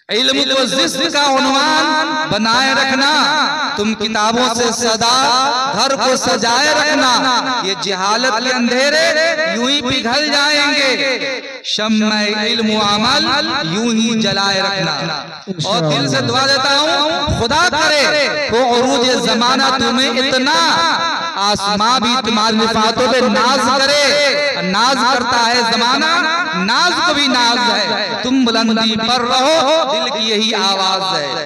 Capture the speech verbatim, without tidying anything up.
इल्म को जिस्म का उन्वान बनाए रखना, तुम किताबों से सदा घर को सजाए रखना। ये जहालत के अंधेरे यूं ही पिघल जाएंगे, शम्मे इल्म अमल यूं ही जलाए रखना। और दिल से दुआ देता हूँ, खुदा करे वो उरूज जमाना तुम्हें इतना, आसमां भी तुम्हारी निफातों पे नाज करे। नाज करता है जमाना, नाज को भी नाज है। तुम बुलंदी पर रहो, दिल की यही आवाज है।